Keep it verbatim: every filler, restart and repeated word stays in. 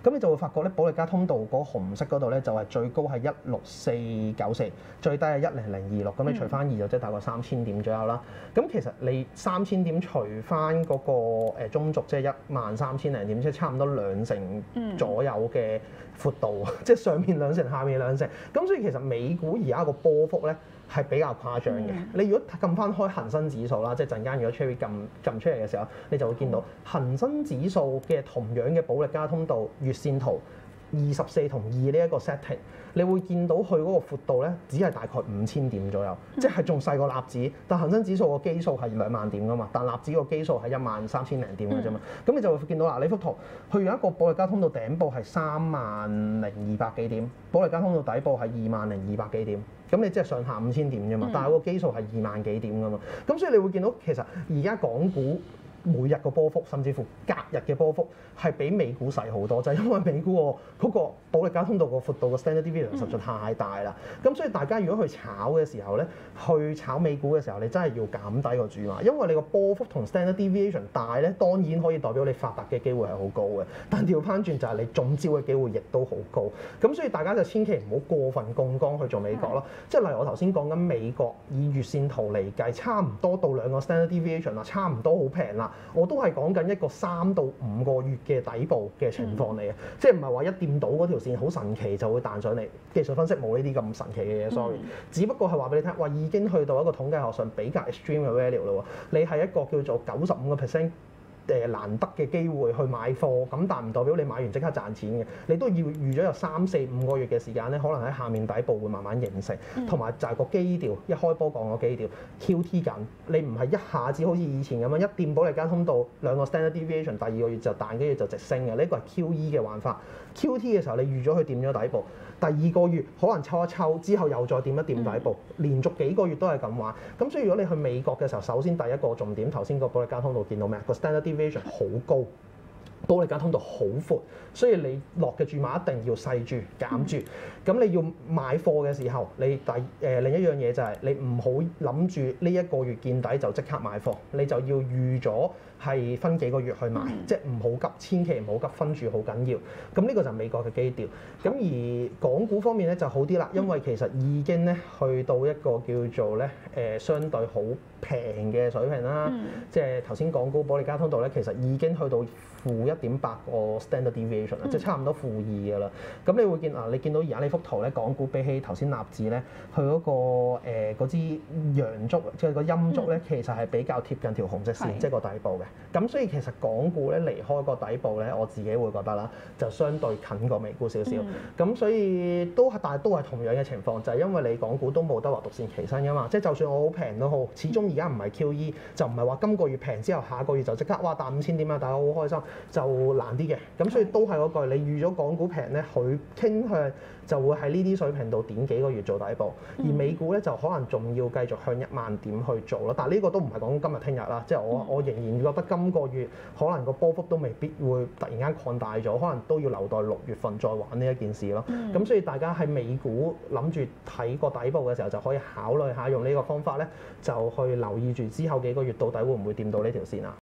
咁你就會發覺咧，保利加通道嗰紅色嗰度咧就係最高係一六四九四，最低係一零零二六。咁你除翻二就即係大概三千點左右啦。咁其實你三千點除翻嗰個誒中軸，即係一萬三千零點，即係差唔多兩成左右嘅闊度，即係上面兩成，下面兩成。咁所以其實美股而家個波幅咧係比較誇張嘅。嗯、你如果撳翻開恒生指數啦，即係陣間如果 Cherry 撳撳出嚟嘅時候，你就會見到恒生指數嘅同樣嘅保利加通道月線圖二十四同二呢一個 setting，你會見到佢嗰個闊度咧，只係大概五千點左右，嗯、即係仲細過納指。但恒生指數個基數係兩萬點噶嘛，但納指個基數係一萬三千零點嘅啫嘛。咁、嗯、你就會見到嗱，呢幅圖佢有一個保利加通道頂部係三萬零二百幾點，保利加通道底部係二萬零二百幾點。咁你即係上下五千點啫嘛，但係個基數係二萬幾點噶嘛。咁所以你會見到其實而家港股每日個波幅，甚至乎隔日嘅波幅係比美股細好多，就係、是、因為美股個嗰個保利加通道個闊度個 standard deviation 實在太大啦。咁所以大家如果去炒嘅時候咧，去炒美股嘅時候，你真係要減低個注碼，因為你個波幅同 standard deviation 大咧，當然可以代表你發達嘅機會係好高嘅，但調翻轉就係你中招嘅機會亦都好高。咁所以大家就千祈唔好過分槓桿去做美國咯。嗯、即係例如我頭先講緊美國以月線圖嚟計，差唔多到兩個 standard deviation 啦，差唔多好平啦。我都係講緊一個三到五個月嘅底部嘅情況嚟嘅，嗯、即係唔係話一掂到嗰條線好神奇就會彈上嚟。技術分析冇呢啲咁神奇嘅嘢，sorry。嗯、只不過係話俾你聽，話已經去到一個統計學上比較 extreme 嘅 value 咯。你係一個叫做九十五個 percent。誒難得嘅機會去買貨，咁但唔代表你買完即刻賺錢嘅，你都要預咗有三四五個月嘅時間咧，可能喺下面底部會慢慢形成，同埋、嗯、就係個基調，一開波講個基調 Q T 緊，你唔係一下子好似以前咁樣一掂保利加通道兩個 standard deviation，第二個月就彈，跟住就直升嘅，呢個係 Q E 嘅玩法。Q T 嘅時候你預咗佢掂咗底部，第二個月可能抽一抽之後又再掂一掂底部，嗯、連續幾個月都係咁玩。咁所以如果你去美國嘅時候，首先第一個重點，頭先個保利加通道見到咩？個 standard deviation 好高，保利加通道好闊，所以你落嘅注碼一定要細注減注。咁、嗯、你要買貨嘅時候，你第誒、呃、另一樣嘢就係你唔好諗住呢一個月見底就即刻買貨，你就要預咗係分幾個月去買，嗯、即係唔好急，千祈唔好急，分注好緊要。咁呢個就係美國嘅基調。咁而港股方面咧就好啲啦，因為其實已經咧去到一個叫做咧誒、呃、相對好平嘅水平啦。嗯、即係頭先講過保利加通道咧，其實已經去到負一點八個 standard deviation 啦，嗯、即係差唔多負二㗎啦。咁你會見啊，你見到而家呢幅圖咧，港股比起頭先納指咧，佢嗰、嗰個嗰、呃、支陽燭，即係個陰燭咧，其實係比較貼近條紅色線，即係個底部嘅。咁所以其實港股咧離開個底部咧，我自己會覺得啦，就相對近過美股少少。咁、嗯、所以都係，但係都係同樣嘅情況，就係、是、因為你港股都冇得話獨善其身㗎嘛。即係就算我好平都好，始終而家唔係 Q E，就唔係話今個月平之後下個月就即刻哇彈五千點啊，大家好開心，就難啲嘅。咁所以都係嗰句，你預咗港股平咧，佢傾向就會喺呢啲水平度點幾個月做底部，而美股咧就可能仲要繼續向一萬點去做咯。但係呢個都唔係講今日聽日啦，即係我我仍然覺得今個月可能個波幅都未必會突然間擴大咗，可能都要留待六月份再玩呢一件事咯。咁、嗯、所以大家喺美股諗住睇個底部嘅時候，就可以考慮下用呢個方法咧，就去留意住之後幾個月到底會唔會掂到呢條線啊。